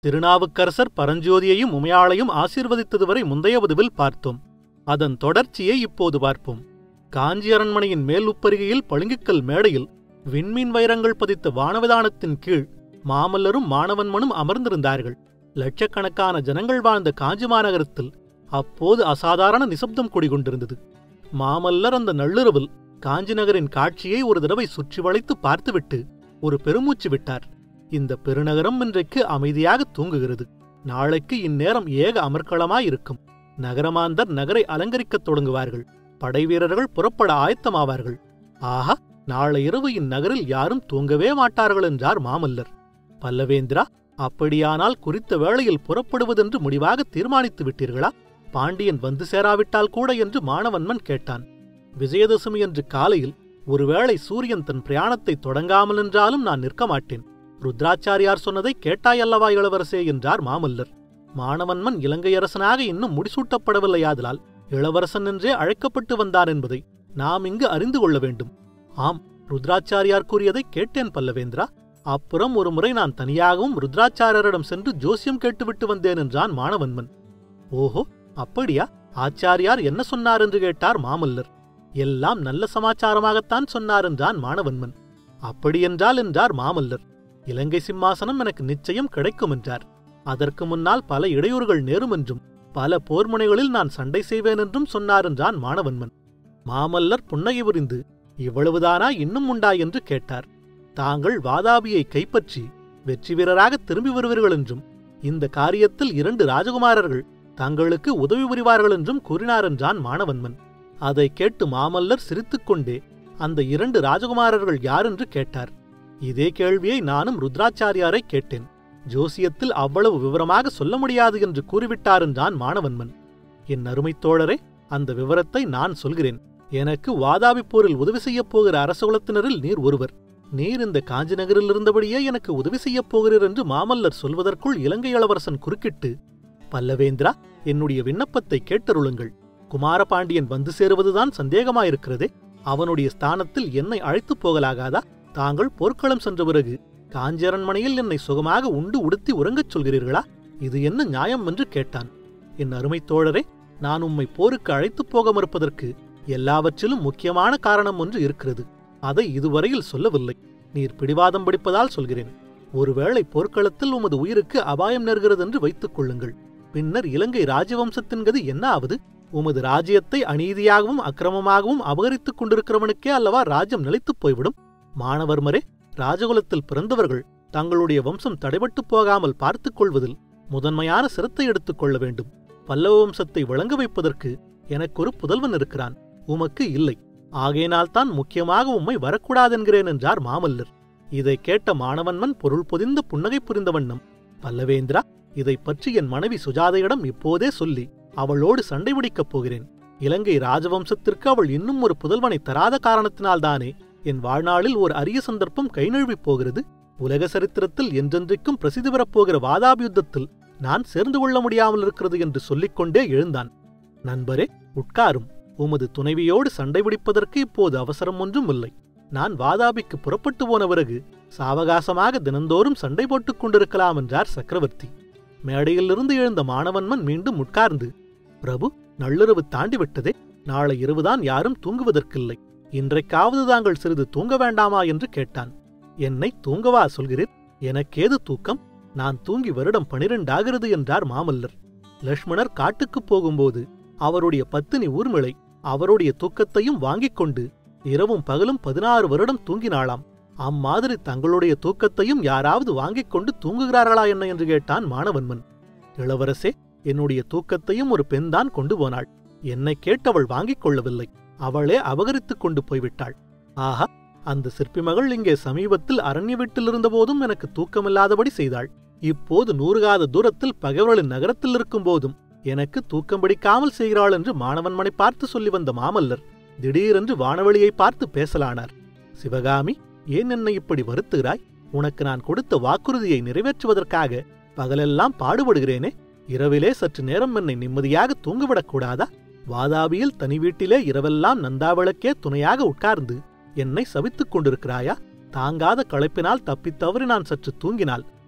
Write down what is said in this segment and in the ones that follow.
திருநாவுக்கரசர் பரஞ்சோதியையும் உமையாளையும் ஆசீர்வதித்ததுவரை முந்தைய வதுவில் பார்த்தோம். அதன் தொடர்ச்சியை இப்போது பார்ப்போம். காஞ்சி அரண்மனையின் மேல் உப்பரிகையில் பளிங்குக்கல் மேடையில் விண்மீன் வைரங்கள் பதித்த வானவிதானத்தின் கீழ் மாமல்லரும் மானவன்மனும் அமர்ந்திருந்தார்கள். லட்சக்கணக்கான ஜனங்கள் வாழ்ந்த காஞ்சி மாநகரத்தில் அப்போது அசாதாரண நிசப்தம் குடிகொண்டிருந்தது. மாமல்லர் அந்த நள்ளிரவில் காஞ்சி நகரின் காட்சியை ஒரு தடவை சுற்றி வளைத்து பார்த்துவிட்டு ஒரு பெருமூச்சு விட்டார். இந்த பெருநகரம் இன்றைக்கு அமைதியாக தூங்குகிறது. நாளைக்கு இந்நேரம் ஏக அமர்க்களமாயிருக்கும். நகரமாந்தர் நகரை அலங்கரிக்கத் தொடங்குவார்கள். படைவீரர்கள் புறப்பட ஆயத்தமாவார்கள். ஆஹா, நாளை இரவு இந்நகரில் யாரும் தூங்கவே மாட்டார்கள் என்றார் மாமல்லர். பல்லவேந்திரா, அப்படியானால் குறித்த வேளையில் புறப்படுவதென்று முடிவாக தீர்மானித்து விட்டீர்களா? பாண்டியன் வந்து சேராவிட்டால் கூட என்று மானவன்மன் கேட்டான். விஜயதசமி என்று காலையில் ஒருவேளை சூரியன் தன் பிரயாணத்தை தொடங்காமல் என்றாலும் நான் நிற்க மாட்டேன். ருத்ராச்சாரியார் சொன்னதை கேட்டாயல்லவா இளவரசே என்றார் மாமல்லர். மானவன்மன் இலங்கையரசனாக இன்னும் முடிசூட்டப்படவில்லையாதலால் இளவரசன் என்றே அழைக்கப்பட்டு வந்தார் என்பதை நாம் இங்கு அறிந்து கொள்ள வேண்டும். ஆம், ருத்ராச்சாரியார் கூறியதை கேட்டேன் பல்லவேந்திரா. அப்புறம் ஒரு முறை நான் தனியாகவும் ருத்ராச்சாரியரிடம் சென்று ஜோசியம் கேட்டுவிட்டு வந்தேன் என்றான் மானவன்மன். ஓஹோ, அப்படியா? ஆச்சாரியார் என்ன சொன்னார் என்று கேட்டார் மாமல்லர். எல்லாம் நல்ல சமாச்சாரமாகத்தான் சொன்னார் என்றான் மானவன்மன். அப்படியென்றால் என்றார் மாமல்லர், இலங்கை சிம்மாசனம் எனக்கு நிச்சயம் கிடைக்கும் என்றார். அதற்கு முன்னால் பல இடையூறுகள் நேரும் என்றும் பல போர்முனைகளில் நான் சண்டை செய்வேன் என்றும் சொன்னார் என்றான் மானவன்மன். மாமல்லர் புன்னகை புரிந்து, இவ்வளவுதானா இன்னும் உண்டா என்று கேட்டார். தாங்கள் வாதாபியை கைப்பற்றி வெற்றி வீரராக திரும்பி வருவீர்கள் என்றும் இந்த காரியத்தில் 2 ராஜகுமாரர்கள் தங்களுக்கு உதவி புரிவார்கள் என்றும் கூறினார் என்றான் மானவன்மன். அதை கேட்டு மாமல்லர் சிரித்துக்கொண்டே அந்த 2 ராஜகுமாரர்கள் யார் என்று கேட்டார். இதே கேள்வியை நானும் ருத்ராச்சாரியாரை கேட்டேன். ஜோசியத்தில் அவ்வளவு விவரமாக சொல்ல முடியாது என்று கூறிவிட்டார் என்றான் மானவன்மன். என் அருமைத் தோழரே, அந்த விவரத்தை நான் சொல்கிறேன். எனக்கு வாதாபி போரில் உதவி செய்யப் போகிற அரசகுலத்தினரில் நீர் ஒருவர். நீர் இந்த காஞ்சி நகரில் இருந்தபடியே எனக்கு உதவி செய்யப் போகிறீர் என்று மாமல்லர் சொல்வதற்குள் இலங்கை இளவரசன் குறுக்கிட்டு, பல்லவேந்திரா, என்னுடைய விண்ணப்பத்தை கேட்டருளுங்கள். குமாரபாண்டியன் வந்து சேருவதுதான் சந்தேகமாயிருக்கிறதே. அவனுடைய ஸ்தானத்தில் என்னை அழைத்துப் போகலாகாதா? தாங்கள் போர்க்களம் சென்ற பிறகு காஞ்சி அரண்மனையில் என்னை சுகமாக உண்டு உடுத்தி உறங்கச் சொல்கிறீர்களா? இது என்ன நியாயம் என்று கேட்டான். என் அருமைத் தோழரே, நான் உம்மை போருக்கு அழைத்துப் போக மறுப்பதற்கு எல்லாவற்றிலும் முக்கியமான காரணம் ஒன்று இருக்கிறது. அதை இதுவரையில் சொல்லவில்லை. நீர் பிடிவாதம் பிடிப்பதால் சொல்கிறேன். ஒருவேளை போர்க்களத்தில் உமது உயிருக்கு அபாயம் நேர்கிறது என்று வைத்துக் கொள்ளுங்கள். பின்னர் இலங்கை ராஜவம்சத்தின் கதி என்ன ஆவது? உமது ராஜ்யத்தை அநீதியாகவும் அக்கிரமமாகவும் அபகரித்துக் கொண்டிருக்கிறவனுக்கே அல்லவா ராஜ்யம் நிலைத்துப் போய்விடும். மானவர்மரே, ராஜகுலத்தில் பிறந்தவர்கள் தங்களுடைய வம்சம் தடைபட்டுப் போகாமல் பார்த்துக் கொள்வதில் முதன்மையான சிரத்தை எடுத்துக் கொள்ள வேண்டும். பல்லவ வம்சத்தை விளங்க வைப்பதற்கு எனக்கொரு புதல்வன் இருக்கிறான், உமக்கு இல்லை. ஆகையினால்தான் முக்கியமாக உம்மை வரக்கூடாதென்கிறேன் என்றார் மாமல்லர். இதை கேட்ட மானவன்மன் பொருள் பொதிந்த புன்னகை புரிந்த வண்ணம், பல்லவேந்திரா, இதை பற்றி என் மனைவி சுஜாதையிடம் இப்போதே சொல்லி அவளோடு சண்டை பிடிக்கப் போகிறேன். இலங்கை ராஜவம்சத்திற்கு அவள் இன்னும் ஒரு புதல்வனை தராத காரணத்தினால்தானே என் வாழ்நாளில் ஒரு அரிய சந்தர்ப்பம் கை நழுவிப் போகிறது. உலக சரித்திரத்தில் என்றென்றைக்கும் பிரசித்தி பெறப்போகிற வாதாபி யுத்தத்தில் நான் சேர்ந்து கொள்ள முடியாமல் இருக்கிறது என்று சொல்லிக்கொண்டே எழுந்தான். நண்பரே, உட்காரும். உமது துணைவியோடு சண்டை பிடிப்பதற்கு இப்போது அவசரம் ஒன்றும் இல்லை. நான் வாதாபிக்கு புறப்பட்டு போன பிறகு சாவகாசமாக தினந்தோறும் சண்டை போட்டுக் கொண்டிருக்கலாம் என்றார் சக்கரவர்த்தி. மேடையிலிருந்து எழுந்த மானவன்மன் மீண்டும் உட்கார்ந்து, பிரபு, நள்ளிரவு தாண்டிவிட்டதே. நாளை இரவுதான் யாரும் தூங்குவதற்கில்லை. இன்றைக்காவது தாங்கள் சிறிது தூங்க வேண்டாமா என்று கேட்டான். என்னை தூங்கவா சொல்கிறீர்? எனக்கேது தூக்கம்? நான் தூங்கி வருடம் 12 ஆகிறது என்றார் மாமல்லர். லட்சுமணர் காட்டுக்குப் போகும்போது அவருடைய பத்தினி ஊர்மிளை அவருடைய தூக்கத்தையும் வாங்கிக் கொண்டு இரவும் பகலும் 16 வருடம் தூங்கினாளாம். அம்மாதிரி தங்களுடைய தூக்கத்தையும் யாராவது வாங்கிக் கொண்டு தூங்குகிறார்களா என்ன என்று கேட்டான் மானவன்மன். இளவரசே, என்னுடைய தூக்கத்தையும் ஒரு பெண்தான் கொண்டு போனாள். என்னை கேட்டவள் வாங்கிக் கொள்ளவில்லை. அவளே அபகரித்துக் கொண்டு போய்விட்டாள். ஆஹா, அந்த சிற்பி மகள் இங்கே சமீபத்தில் அரண்ய வீட்டில் இருந்தபோதும் எனக்கு தூக்கமில்லாதபடி செய்தாள். இப்போது 100 காத தூரத்தில் பகைவர்களின் நகரத்தில் இருக்கும் போதும் எனக்கு தூக்கம் பிடிக்காமல் செய்கிறாள் என்று மானவன்மனை பார்த்து சொல்லி வந்த மாமல்லர் திடீரென்று வானவெளியை பார்த்து பேசலானார். சிவகாமி, ஏன் என்னை இப்படி வருத்துகிறாய்? உனக்கு நான் கொடுத்த வாக்குறுதியை நிறைவேற்றுவதற்காக பகலெல்லாம் பாடுபடுகிறேனே. இரவிலே சற்று நேரம் என்னை நிம்மதியாக தூங்கவிடக்கூடாதா? வாதாபியில் தனி வீட்டிலே இரவெல்லாம் நந்தாவிளக்கே துணையாக உட்கார்ந்து என்னை சபித்துக் கொண்டிருக்கிறாயா? தாங்காத களைப்பினால் தப்பித்தவறி நான் சற்று தூங்கினால்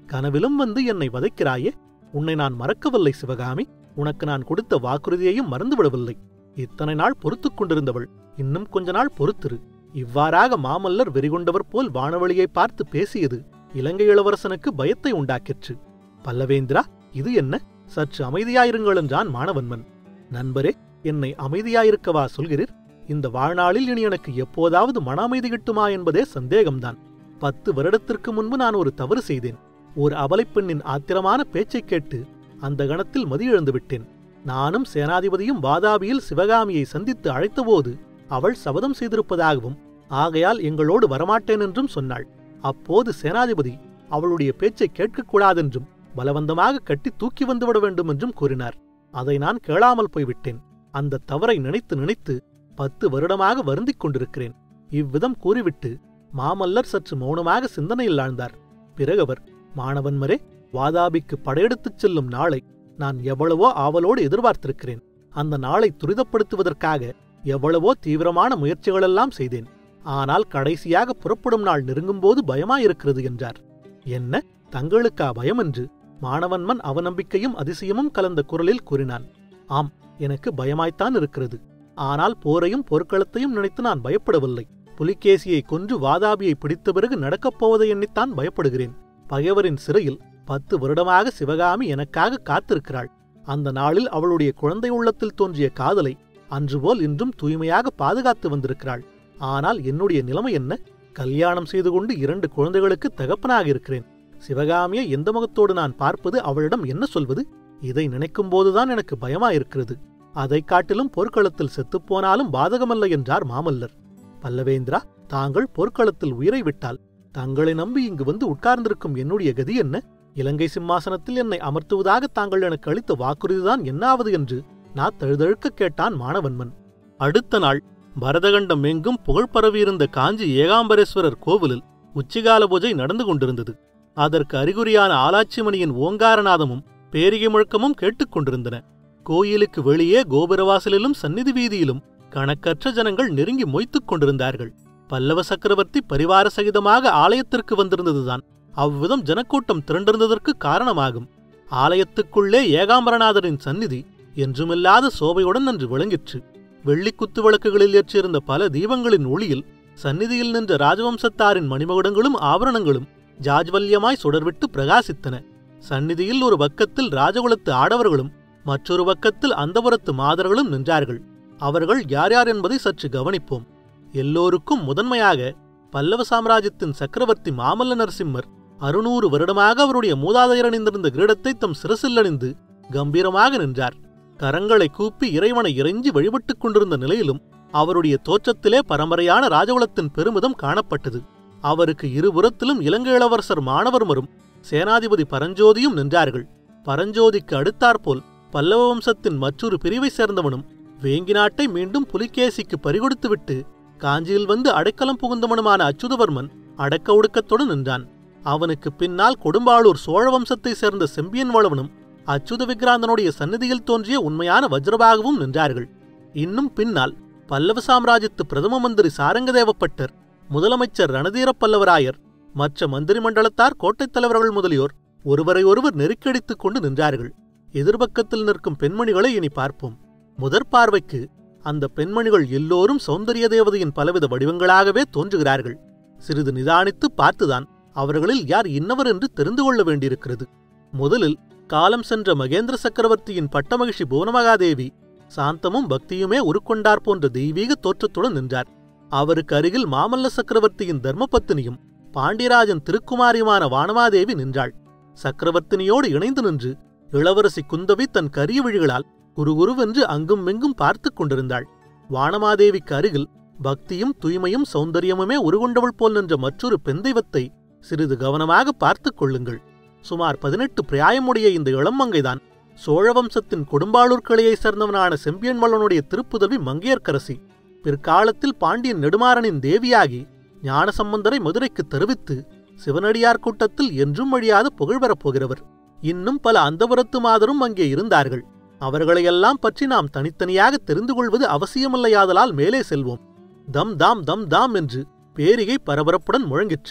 கனவிலும் வந்து என்னை வதைக்கிறாயே? உன்னை நான் மறக்கவில்லை சிவகாமி. உனக்கு நான் கொடுத்த வாக்குறுதியையும் மறந்துவிடவில்லை. இத்தனை நாள் பொறுத்துக் கொண்டிருந்தவள் இன்னும் கொஞ்ச நாள் பொறுத்திரு. இவ்வாறாக மாமல்லர் வெறிகொண்டவர் போல் வானவழியை பார்த்து பேசியது இலங்கை இளவரசனுக்கு பயத்தை உண்டாக்கிற்று. பல்லவேந்திரா, இது என்ன? சற்று அமைதியாயிருங்கள் என்றான் மானவன்மன். நண்பரே, என்னை அமைதியாயிருக்கவா சொல்கிறீர்? இந்த வாழ்நாளில் இனி எனக்கு எப்போதாவது மன அமைதி கிட்டுமா என்பதே சந்தேகம்தான். 10 வருடத்திற்கு முன்பு நான் ஒரு தவறு செய்தேன். ஒரு அபலைப்பெண்ணின் ஆத்திரமான பேச்சைக் கேட்டு அந்த கணத்தில் மதியிழந்து விட்டேன். நானும் சேனாதிபதியும் வாதாபியில் சிவகாமியை சந்தித்து அழைத்தபோது அவள் சபதம் செய்திருப்பதாகவும் ஆகையால் எங்களோடு வரமாட்டேன் என்றும் சொன்னாள். அப்போது சேனாதிபதி அவளுடைய பேச்சை கேட்கக்கூடாதென்றும் பலவந்தமாக கட்டி தூக்கி வந்துவிட வேண்டும் என்றும் கூறினார். அதை நான் கேளாமல் போய்விட்டேன். அந்த தவறை நினைத்து நினைத்து 10 வருடமாக வருந்திக் கொண்டிருக்கிறேன். இவ்விதம் கூறிவிட்டு மாமல்லர் சற்று மௌனமாக சிந்தனையில் ஆழ்ந்தார். பிறகு அவர், மானவன்மரே, வாதாபிக்கு படையெடுத்துச் செல்லும் நாளை நான் எவ்வளவோ ஆவலோடு எதிர்பார்த்திருக்கிறேன். அந்த நாளை துரிதப்படுத்துவதற்காக எவ்வளவோ தீவிரமான முயற்சிகளெல்லாம் செய்தேன். ஆனால் கடைசியாக புறப்படும் நாள் நெருங்கும்போது பயமாயிருக்கிறது என்றார். என்ன, தங்களுக்கா பயம் என்று மானவன்மன் அவநம்பிக்கையும் அதிசயமும் கலந்த குரலில் கூறினான். ஆம், எனக்கு பயமாய்த்தான் இருக்கிறது. ஆனால் போரையும் போர்க்களத்தையும் நினைத்து நான் பயப்படவில்லை. புலிகேசியை கொன்று வாதாபியை பிடித்த பிறகு நடக்கப் போவதை எண்ணித்தான் பயப்படுகிறேன். பகைவரின் சிறையில் 10 வருடமாக சிவகாமி எனக்காக காத்திருக்கிறாள். அந்த நாளில் அவளுடைய குழந்தை உள்ளத்தில் தோன்றிய காதலை அன்றுபோல் இன்றும் தூய்மையாக பாதுகாத்து வந்திருக்கிறாள். ஆனால் என்னுடைய நிலைமை என்ன? கல்யாணம் செய்து கொண்டு 2 குழந்தைகளுக்கு தகப்பனாக இருக்கிறேன். சிவகாமியை எந்த முகத்தோடு நான் பார்ப்பது? அவளிடம் என்ன சொல்வது? இதை நினைக்கும்போதுதான் எனக்கு பயமாயிருக்கிறது. அதைக் காட்டிலும் போர்க்களத்தில் செத்துப்போனாலும் பாதகமல்ல என்றார் மாமல்லர். பல்லவேந்திரா, தாங்கள் போர்க்களத்தில் உயிரை விட்டால் தங்களை நம்பி இங்கு வந்து உட்கார்ந்திருக்கும் என்னுடைய கதி என்ன? இலங்கை சிம்மாசனத்தில் என்னை அமர்த்துவதாக தாங்கள் எனக்கு அளித்த வாக்குறுதிதான் என்னாவது என்று நான் தழுதழுக்க கேட்டான் மானவன்மன். அடுத்த நாள் பரதகண்டம் எங்கும் புகழ் பரவியிருந்த காஞ்சி ஏகாம்பரேஸ்வரர் கோவிலில் உச்சிகால பூஜை நடந்து கொண்டிருந்தது. அதற்கு அறிகுறியான ஆலாச்சிமணியின் ஓங்காரநாதமும் பேரிகை முழக்கமும் கேட்டுக்கொண்டிருந்தன. கோயிலுக்கு வெளியே கோபுரவாசலிலும் சந்நிதி வீதியிலும் கணக்கற்ற ஜனங்கள் நெருங்கி மொய்த்துக் கொண்டிருந்தார்கள். பல்லவ சக்கரவர்த்தி பரிவார சகிதமாக ஆலயத்திற்கு வந்திருந்ததுதான் அவ்விதம் ஜனக்கூட்டம் திரண்டிருந்ததற்கு காரணமாகும். ஆலயத்துக்குள்ளே ஏகாம்பரநாதரின் சந்நிதி என்றுமில்லாத சோபையுடன் அன்று விளங்கிற்று. வெள்ளி குத்து விளக்குகளில் ஏற்றிருந்த பல தீபங்களின் ஒளியில் சந்நிதியில் நின்ற ராஜவம்சத்தாரின் மணிமகுடங்களும் ஆபரணங்களும் ஜாஜ்வல்யமாய் சுடர்விட்டு பிரகாசித்தன. சந்நிதியில் ஒரு பக்கத்தில் ராஜகுலத்து ஆடவர்களும் மற்றொரு பக்கத்தில் அந்தபுரத்து மாதர்களும் நின்றார்கள். அவர்கள் யார் யார் என்பதை சற்று கவனிப்போம். எல்லோருக்கும் முதன்மையாக பல்லவ சாம்ராஜ்யத்தின் சக்கரவர்த்தி மாமல்ல நரசிம்மர் 600 வருடமாக அவருடைய மூதாதையர் அணிந்திருந்த கிரீடத்தை தம் சிரசில் அணிந்து கம்பீரமாக நின்றார். கரங்களை கூப்பி இறைவனை இறைஞ்சி வழிபட்டுக் கொண்டிருந்த நிலையிலும் அவருடைய தோற்றத்திலே பரம்பரையான ராஜகுலத்தின் பெருமிதம் காணப்பட்டது. அவருக்கு இருபுறத்திலும் இலங்கை இளவரசர் மானவர்மரும் சேனாதிபதி பரஞ்சோதியும் நின்றார்கள். பரஞ்சோதிக்கு அடுத்தாற்போல் பல்லவ வம்சத்தின் மற்றொரு பிரிவை சேர்ந்தவனும் வேங்கி நாட்டை மீண்டும் புலிகேசிக்கு பறிகொடுத்துவிட்டு காஞ்சியில் வந்து அடைக்கலம் புகுந்தவனுமான அச்சுதவர்மன் அடக்க ஒடுக்கத்துடன் நின்றான். அவனுக்கு பின்னால் கொடும்பாளூர் சோழ வம்சத்தை சேர்ந்த செம்பியன் வளவனும் அச்சுத விக்ராந்தனுடைய சந்நிதியில் தோன்றிய உண்மையான வஜ்ரபாகவும் நின்றார்கள். இன்னும் பின்னால் பல்லவ சாம்ராஜ்யத்து பிரதம மந்திரி சாரங்கதேவப்பட்டர், முதலமைச்சர் ரணதீர பல்லவராயர், மற்ற மந்திரி மண்டலத்தார், கோட்டைத் தலைவர்கள் முதலியோர் ஒருவரை ஒருவர் நெருக்கடித்துக் கொண்டு நின்றார்கள். எதிர்பக்கத்தில் நிற்கும் பெண்மணிகளை இனி பார்ப்போம். முதற் பார்வைக்கு அந்த பெண்மணிகள் எல்லோரும் சௌந்தரிய தேவதையின் பலவித வடிவங்களாகவே தோன்றுகிறார்கள். சிறிது நிதானித்து பார்த்துதான் அவர்களில் யார் இன்னவர் என்று தெரிந்து கொள்ள வேண்டியிருக்கிறது. முதலில் காலம் சென்ற மகேந்திர சக்கரவர்த்தியின் பட்டமகிஷி புவனமகாதேவி சாந்தமும் பக்தியுமே உருக்கொண்டார் போன்ற தெய்வீக தோற்றத்துடன் நின்றார். அவருக்கு அருகில் மாமல்ல சக்கரவர்த்தியின் தர்மபத்தினியும் பாண்டியராஜன் திருக்குமாரியுமான வானமாதேவி நின்றாள். சக்கரவர்த்தினியோடு இணைந்து நின்று இளவரசி குந்தவி தன் கரிய விழிகளால் குறுகுருவென்று அங்கும் மெங்கும் பார்த்து கொண்டிருந்தாள். வானமாதேவிக்கு அருகில் பக்தியும் தூய்மையும் சௌந்தரியமுமே உருகொண்டவள் போல் நின்ற மற்றொரு பெண் தெய்வத்தை சிறிது கவனமாக பார்த்துக் கொள்ளுங்கள். சுமார் 18 பிராயமுடைய இந்த இளமங்கைதான் சோழவம்சத்தின் கொடும்பாளூர் கிளையைச் சேர்ந்தவனான செம்பியன் வளவனுடைய திருப்புதல்வி மங்கையர்க்கரசி. பிற்காலத்தில் பாண்டியன் நெடுமாறனின் தேவியாகி ஞானசம்பந்தரை மதுரைக்கு தருவித்து சிவனடியார் கூட்டத்தில் என்றும் அழியாத புகழ் பெறப்போகிறவர். இன்னும் பல அந்தபுரத்து மாதரும் அங்கே இருந்தார்கள். அவர்களையெல்லாம் பற்றி நாம் தனித்தனியாக தெரிந்து கொள்வது அவசியமில்லையாதலால் மேலே செல்வோம். தம் தாம் தம் தாம் என்று பேரிகை பரபரப்புடன் முழங்கிற்று.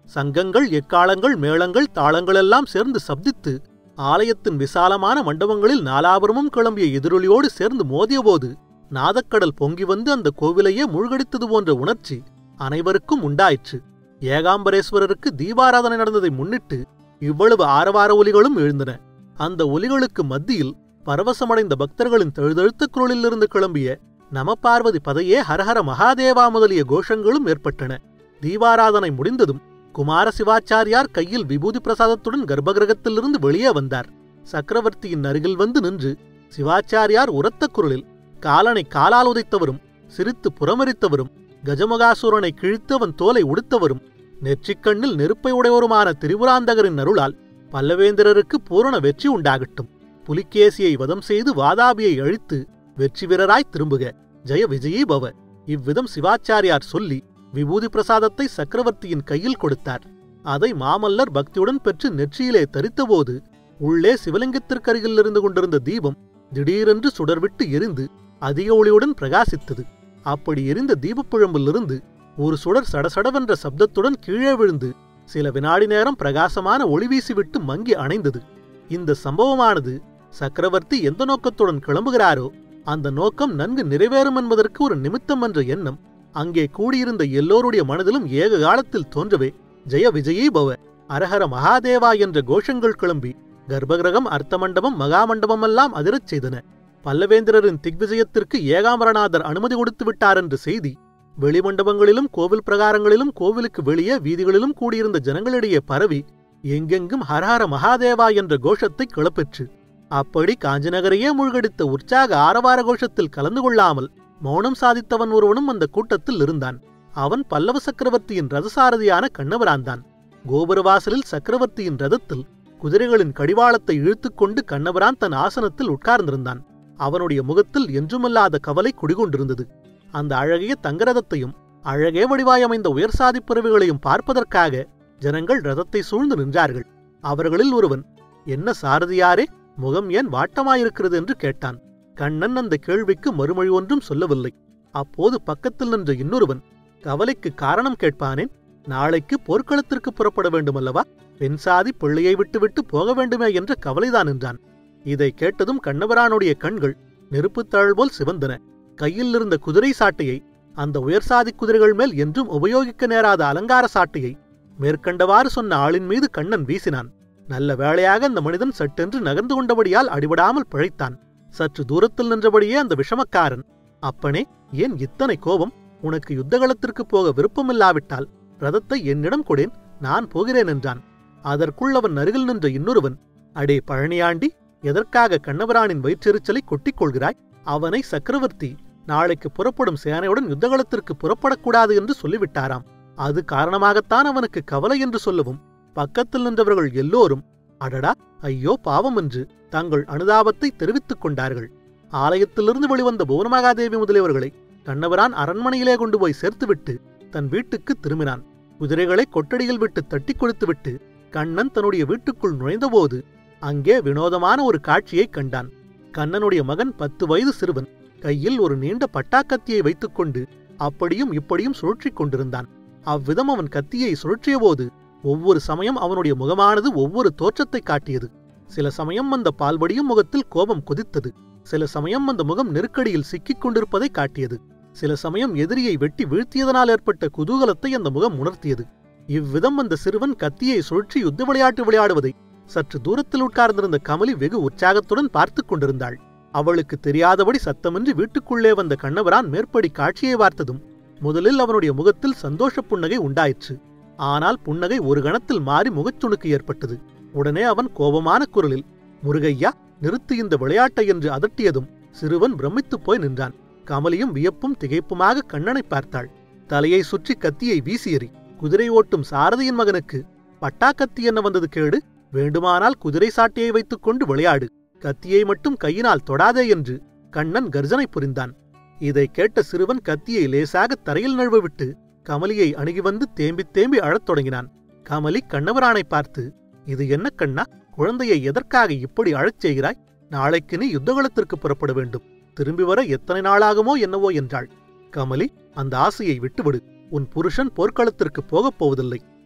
சங்கங்கள், எக்காளங்கள், மேளங்கள், தாளங்களெல்லாம் சேர்ந்து சப்தித்து ஆலயத்தின் விசாலமான மண்டபங்களில் நாலாபுரமும் கிளம்பிய எதிரொலியோடு சேர்ந்து மோதியபோது நாதக்கடல் பொங்கி வந்து அந்த கோவிலையே மூழ்கடித்தது போன்ற உணர்ச்சி அனைவருக்கும் உண்டாயிற்று. ஏகாம்பரேஸ்வரருக்கு தீபாராதனை நடந்ததை முன்னிட்டு இவ்வளவு ஆரவார ஒலிகளும் எழுந்தன. அந்த ஒலிகளுக்கு மத்தியில் பரவசமடைந்த பக்தர்களின் தழுதழுத்த குரலிலிருந்து கிளம்பிய நம பார்வதி பதையே ஹரஹர மகாதேவா முதலிய கோஷங்களும் ஏற்பட்டன. தீபாராதனை முடிந்ததும் குமார சிவாச்சாரியார் கையில் விபூதி பிரசாதத்துடன் கர்ப்பகிரகத்திலிருந்து வெளியே வந்தார். சக்கரவர்த்தியின் அருகில் வந்து நின்று சிவாச்சாரியார் உரத்த குரலில் காலனை காலால் உதைத்தவரும், சிரித்து புறமரித்தவரும், கஜமுகாசுரனை கிழித்து அவன் தோலை உடுத்தவரும், நெற்றிக்கண்ணில் நெருப்பை உடையவருமான திரிபுராந்தகரின் அருளால் பல்லவேந்திரருக்கு பூரண வெற்றி உண்டாகட்டும். புலிகேசியை வதம் செய்து வாதாபியை அழித்து வெற்றி வீரராய் திரும்புக, ஜெய விஜயீ பவ. இவ்விதம் சிவாச்சாரியார் சொல்லி விபூதி பிரசாதத்தை சக்கரவர்த்தியின் கையில் கொடுத்தார். அதை மாமல்லர் பக்தியுடன் பெற்று நெற்றியிலே தரித்தபோது உள்ளே சிவலிங்கத்திற்கருகில் இருந்து கொண்டிருந்த தீபம் திடீரென்று சுடர்விட்டு எரிந்து அதிக ஒளியுடன் பிரகாசித்தது. அப்படி எரிந்த தீபப்பிழம்பிலிருந்து ஒரு சுடர் சடசடவென்ற சப்தத்துடன் கீழே விழுந்து சில வினாடி நேரம் பிரகாசமான ஒளி வீசிவிட்டு மங்கி அணைந்தது. இந்த சம்பவமானது சக்கரவர்த்தி எந்த நோக்கத்துடன் கிளம்புகிறாரோ அந்த நோக்கம் நன்கு நிறைவேறும் என்பதற்கு ஒரு நிமித்தம் என்ற எண்ணம் அங்கே கூடியிருந்த எல்லோருடைய மனதிலும் ஏக காலத்தில் தோன்றவே ஜெய விஜயீ பவ, அரஹர மகாதேவா என்ற கோஷங்கள் கிளம்பி கர்ப்பகிரகம், அர்த்தமண்டபம், மகாமண்டபமெல்லாம் அதிரச் செய்தன. பல்லவேந்திரரின் திக்விஜயத்திற்கு ஏகாம்பரநாதர் அனுமதி கொடுத்து விட்டார் என்ற செய்தி வெளிமண்டபங்களிலும் கோவில் பிரகாரங்களிலும் கோவிலுக்கு வெளியே வீதிகளிலும் கூடியிருந்த ஜனங்களிடையே பரவி எங்கெங்கும் ஹரஹர மகாதேவா என்ற கோஷத்தை கிளப்பெற்று. அப்படி காஞ்சிநகரையே மூழ்கடித்த உற்சாக ஆரவார கோஷத்தில் கலந்து கொள்ளாமல் மௌனம் சாதித்தவன் ஒருவனும் அந்த கூட்டத்தில் இருந்தான். அவன் பல்லவ சக்கரவர்த்தியின் ரதசாரதியான கண்ணபிரான்தான். கோபுரவாசலில் சக்கரவர்த்தியின் ரதத்தில் குதிரைகளின் கடிவாளத்தை இழுத்துக்கொண்டு கண்ணபிரான் தன் ஆசனத்தில் உட்கார்ந்திருந்தான். அவனுடைய முகத்தில் என்றுமல்லாத கவலை குடிகொண்டிருந்தது. அந்த அழகிய தங்கரதத்தையும் அழகே வடிவாயமைந்த உயர்சாதி பிறவிகளையும் பார்ப்பதற்காக ஜனங்கள் ரதத்தை சூழ்ந்து நின்றார்கள். அவர்களில் ஒருவன், என்ன சாரதியாரே, முகம் ஏன் வாட்டமாயிருக்கிறது என்று கேட்டான். கண்ணன் அந்த கேள்விக்கு மறுமொழி ஒன்றும் சொல்லவில்லை. அப்போது பக்கத்தில் நின்ற இன்னொருவன், கவலைக்கு காரணம் கேட்பானேன், நாளைக்கு போர்க்களத்திற்கு புறப்பட வேண்டுமல்லவா, பெண் சாதி பிள்ளையை விட்டுவிட்டு போக வேண்டுமே என்ற கவலைதான் என்றான். இதை கேட்டதும் கண்ணபிரானுடைய கண்கள் நெருப்புத்தழல் போல் சிவந்தன. கையில் இருந்த குதிரை சாட்டையை, அந்த உயர்சாதி குதிரைகள் மேல் என்றும் உபயோகிக்க நேராத அலங்கார சாட்டையை மேற்கண்டவாறு சொன்ன ஆளின் மீது கண்ணன் வீசினான். நல்ல வேளையாக அந்த மனிதன் சட்டென்று நகர்ந்து கொண்டபடியால் அடிபடாமல் பிழைத்தான். சற்று தூரத்தில் நின்றபடியே அந்த விஷமக்காரன், அப்பனே, ஏன் இத்தனை கோபம், உனக்கு யுத்தகலத்திற்கு போக விருப்பமில்லாவிட்டால் ரதத்தை என்னிடம் கொடேன், நான் போகிறேன் என்றான். அதற்குள் அவன் அருகில் நின்ற இன்னொருவன், அடே பழனியாண்டி, எதற்காக கண்ணபிரானின் வயிற்றெரிச்சலை கொட்டிக் கொள்கிறாய்? அவனை சக்கரவர்த்தி நாளைக்கு புறப்படும் சேனையுடன் யுத்தகலத்திற்கு புறப்படக்கூடாது என்று சொல்லிவிட்டாராம். அது காரணமாகத்தான் அவனுக்கு கவலை என்று சொல்லவும் பக்கத்தில் நின்றவர்கள் எல்லோரும் அடடா, ஐயோ பாவம் என்று தங்கள் அனுதாபத்தை தெரிவித்துக் கொண்டார்கள். ஆலயத்திலிருந்து வெளிவந்த புவனமகாதேவி முதலியவர்களை கண்ணபிரான் அரண்மனையிலே கொண்டு போய் சேர்த்துவிட்டு தன் வீட்டுக்கு திரும்பினான். குதிரைகளை கொட்டடியில் விட்டு தட்டி கொடுத்துவிட்டு கண்ணன் தன்னுடைய வீட்டுக்குள் நுழைந்தபோது அங்கே வினோதமான ஒரு காட்சியை கண்டான். கண்ணனுடைய மகன் 10 வயது சிறுவன் கையில் ஒரு நீண்ட பட்டாக்கத்தியை வைத்துக்கொண்டு அப்படியும் இப்படியும் சுழற்றிக் கொண்டிருந்தான். அவ்விதம் அவன் கத்தியை சுழற்றிய போது ஒவ்வொரு சமயம் அவனுடைய முகமானது ஒவ்வொரு தோற்றத்தை காட்டியது. சில சமயம் அந்த பால்வடியும் முகத்தில் கோபம் கொதித்தது. சில சமயம் அந்த முகம் நெருக்கடியில் சிக்கிக் கொண்டிருப்பதை காட்டியது. சில சமயம் எதிரியை வெட்டி வீழ்த்தியதனால் ஏற்பட்ட குதூகலத்தை அந்த முகம் உணர்த்தியது. இவ்விதம் அந்த சிறுவன் கத்தியை சுழற்றி யுத்த விளையாட்டு விளையாடுவதை சற்று தூரத்தில் உட்கார்ந்திருந்த கமலி வெகு உற்சாகத்துடன் பார்த்து கொண்டிருந்தாள். அவளுக்கு தெரியாதபடி சத்தமின்றி வீட்டுக்குள்ளே வந்த கண்ணபிரான் மேற்படி காட்சியை பார்த்ததும் முதலில் அவனுடைய முகத்தில் சந்தோஷ புன்னகை உண்டாயிற்று. ஆனால் புன்னகை ஒரு கணத்தில் மாறி முகச்சுணுக்கு ஏற்பட்டது. உடனே அவன் கோபமான குரலில், முருகையா, நிறுத்து இந்த விளையாட்டை என்று அதட்டியதும் சிறுவன் பிரமித்துப் போய் நின்றான். கமலியும் வியப்பும் திகைப்புமாக கண்ணனை பார்த்தாள். தலையை சுற்றி கத்தியை வீசியறி, குதிரை ஓட்டும் சாரதியின் மகனுக்கு பட்டாக்கத்தி என்ன வந்தது கேடு, வேண்டுமானால் குதிரை சாட்டியை வைத்துக்கொண்டு விளையாடு, கத்தியை மட்டும் கையினால் தொடாதே என்று கண்ணன் கர்ஜனை புரிந்தான். இதை கேட்ட சிறுவன் கத்தியை லேசாக தரையில் நழுவவிட்டு கமலியை அணுகி வந்து தேம்பி தேம்பி அழத் தொடங்கினான். கமலி கண்ணபிரானை பார்த்து, இது என்ன கண்ணா, குழந்தையை எதற்காக இப்படி அழச் செய்கிறாய்? நாளைக்கு நீ யுத்தகலத்திற்கு புறப்பட வேண்டும், திரும்பி வர எத்தனை நாளாகுமோ என்னவோ என்றாள். கமலி, அந்த ஆசையை விட்டுவிடு, உன் புருஷன் போர்க்களத்திற்கு போகப் போவதில்லை.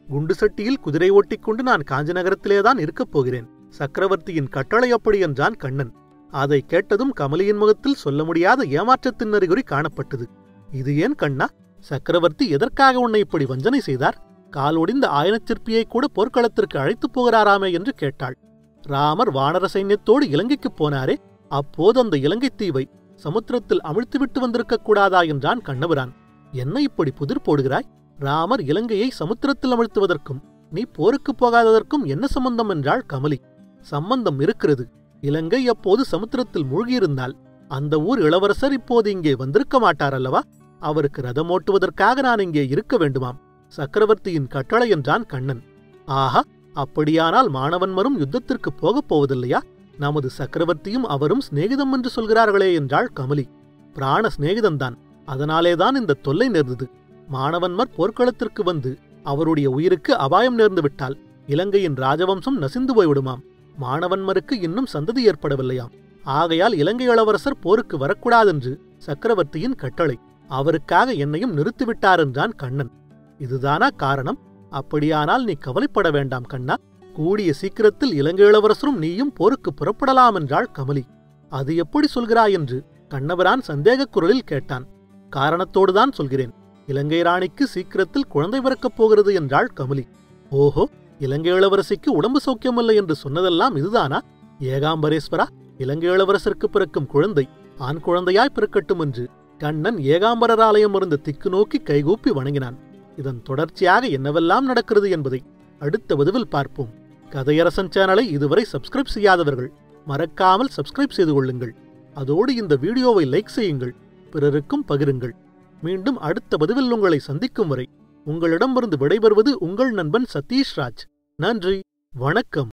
குண்டு சட்டியில் குதிரை ஓட்டிக்கொண்டு நான் காஞ்சி நகரத்திலேதான் இருக்கப் போகிறேன். சக்கரவர்த்தியின் கட்டளை அப்படி என்றான் கண்ணன். அதை கேட்டதும் கமலியின் முகத்தில் சொல்ல முடியாத ஏமாற்றத்தின் அறிகுறி காணப்பட்டது. இது ஏன் கண்ணா? சக்கரவர்த்தி எதற்காக உன்னை இப்படி வஞ்சனை செய்தார்? காலொடிந்த ஆயனச் சிற்பியை கூட போர்க்களத்திற்கு அழைத்துப் போகிறாராமே என்று கேட்டாள். ராமர் வானர சைன்யத்தோடு இலங்கைக்குப் போனாரே, அப்போது அந்த இலங்கைத் தீவை சமுத்திரத்தில் அமிழ்த்துவிட்டு வந்திருக்கக் கூடாதா என்றான் கண்ணபிரான். என்ன இப்படி புதிர் போடுகிறாய்? ராமர் இலங்கையை சமுத்திரத்தில் அமிழ்த்துவதற்கும் நீ போருக்குப் போகாததற்கும் என்ன சம்பந்தம் என்றாள் கமலி. சம்பந்தம் இருக்கிறது. இலங்கை அப்போது சமுத்திரத்தில் மூழ்கியிருந்தால் அந்த ஊர் இளவரசர் இப்போது இங்கே வந்திருக்க மாட்டார் அல்லவா? அவருக்கு ரதம் ஓட்டுவதற்காக நான் இங்கே இருக்க வேண்டுமாம். சக்கரவர்த்தியின் கட்டளை என்றான் கண்ணன். ஆஹா, அப்படியானால் மாணவன்மரும் யுத்தத்திற்கு போகப் போவதில்லையா? நமது சக்கரவர்த்தியும் அவரும் சிநேகிதம் என்று சொல்கிறார்களே என்றாள் கமலி. பிராண சிநேகிதம்தான். அதனாலேதான் இந்த தொல்லை நேர்ந்தது. மாணவன்மர் போர்க்களத்திற்கு வந்து அவருடைய உயிருக்கு அபாயம் நேர்ந்து விட்டால் இலங்கையின் ராஜவம்சம் நசிந்து போய்விடுமாம். மாணவன்மருக்கு இன்னும் சந்ததி ஏற்படவில்லையாம். ஆகையால் இலங்கை இளவரசர் போருக்கு வரக்கூடாதென்று சக்கரவர்த்தியின் கட்டளை. அவருக்காக என்னையும் நிறுத்திவிட்டார் என்றான் கண்ணன். இதுதானா காரணம்? அப்படியானால் நீ கவலைப்பட வேண்டாம் கண்ணா. கூடிய சீக்கிரத்தில் இலங்கை இளவரசரும் நீயும் போருக்கு புறப்படலாம் என்றாள் கமலி. அது எப்படி சொல்கிறாய் என்று கண்ணபிரான் சந்தேகக் குரலில் கேட்டான். காரணத்தோடுதான் சொல்கிறேன். இலங்கை ராணிக்கு சீக்கிரத்தில் குழந்தை பிறக்கப் போகிறது என்றாள் கமலி. ஓஹோ, இலங்கை இளவரசிக்கு உடம்பு சௌக்கியமில்லை என்று சொன்னதெல்லாம் இதுதானா? ஏகாம்பரேஸ்வரா, இலங்கை இளவரசருக்கு பிறக்கும் குழந்தை ஆண் குழந்தையாய் பிறக்கட்டும் என்று கண்ணன் ஏகாம்பரர் ஆலயம் இருந்து திக்கு நோக்கி கைகூப்பி வணங்கினான். இதன் தொடர்ச்சியாக என்னவெல்லாம் நடக்கிறது என்பதை அடுத்த பதிவில் பார்ப்போம். கதையரசன் சேனலை இதுவரை சப்ஸ்கிரைப் செய்யாதவர்கள் மறக்காமல் சப்ஸ்கிரைப் செய்து கொள்ளுங்கள். அதோடு இந்த வீடியோவை லைக் செய்யுங்கள், பிறருக்கும் பகிருங்கள். மீண்டும் அடுத்த பதிவில் உங்களை சந்திக்கும் வரை உங்களிடமிருந்து விடைபெறுவது உங்கள் நண்பன் சதீஷ் ராஜ். நன்றி, வணக்கம்.